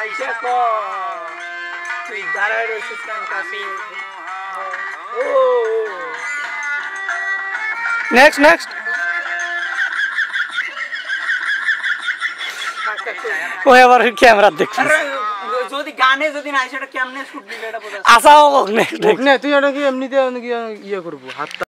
আইসা ক তুই দাঁড়ায় রয়েছিস কেন কাছে ও নেক্সট ও এবার ক্যামেরা দেখছিস যদি গানে যদি না সেটা কেমনে শুট দিলে এটা বোঝা আচ্ছা হোক নেক্সট না তুই এটা কি এমনিতে ইয়ে করবো হাত